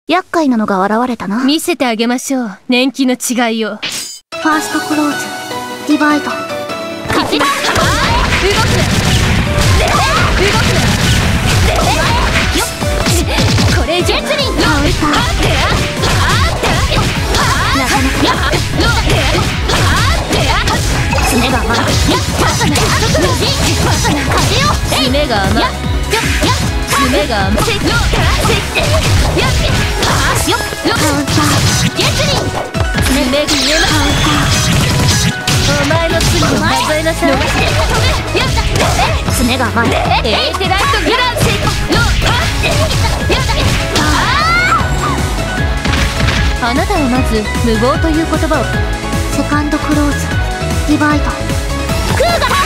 厄介なのが現れたな。 見せてあげましょう、年季の違いを。 ファーストクローズ、ディバイド。 勝ちだ。動くな。動くな。これジェツリン。 カウンター。なかなか爪が甘い。 爪が甘い。爪が甘い。 カウンター。 ジェツリン。爪が見えます。お前の罪を数えなさい。 爪が甘い。 エーテライトグランセ。あなたはまず無謀という言葉を。 セカンドクローズ、ディバイド。 クーガラ。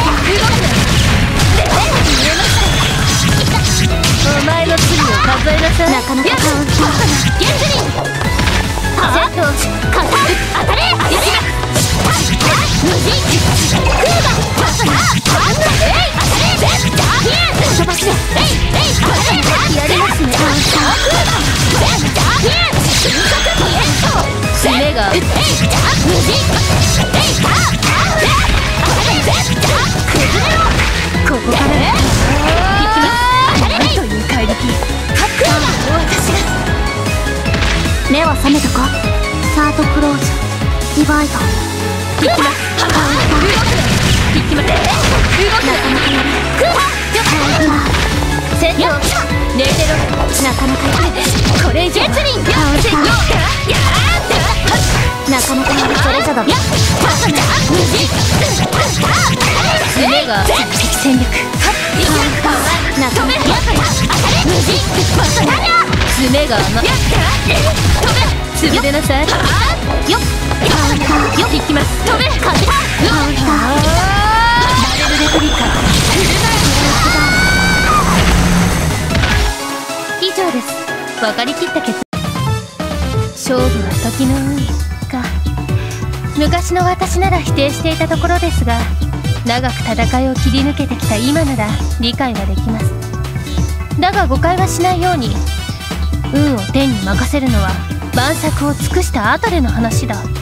お前の罪を数えなさい。 なかなかカウンター。 ゲンズリン。セット当たれ。無人クーガ。飛ばしで。やりますね。爪が無人。ここから引きます。という怪力。私が。 目は覚めたか。サードクローズ、ディバイド。 引きます。カウンター。引きます。動くな。クーハ。セット。ネーテロ。 なかなかこれジェツリン。 カウンター。なかなかそれじゃダメ。 爪が敵戦力。 なかなか爪が甘い。潰れなさい。 よっ。カウンター。 よっ。引きます。飛べ。 カウンター。 バレルレプリカ。以上です。分かりきった結果。勝負は時の運か。昔の私なら否定していたところですが、長く戦いを切り抜けてきた今なら理解ができます。だが誤解はしないように、運を天に任せるのは万策を尽くした後での話だ。